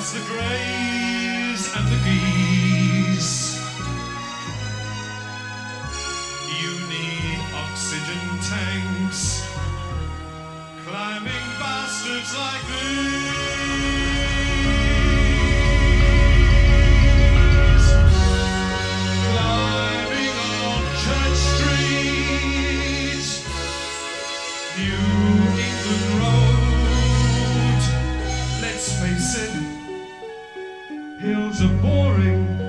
past the greys and the geese. You need oxygen tanks, climbing bastards like these. Climbing on Church Street, New England Road. Let's face it, hills are boring.